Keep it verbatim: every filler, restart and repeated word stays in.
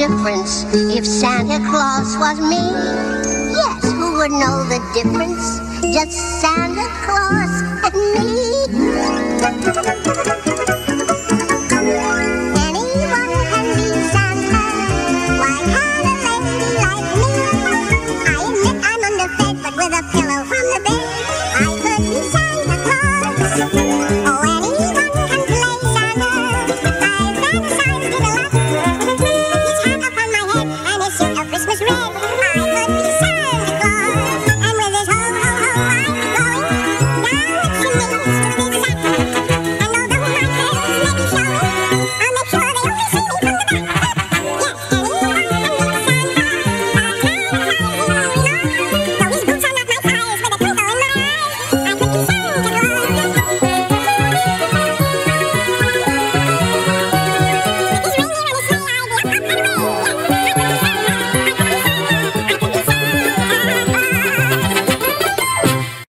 difference if Santa Claus was me? Yes, who would know the difference? Just Santa Claus and me.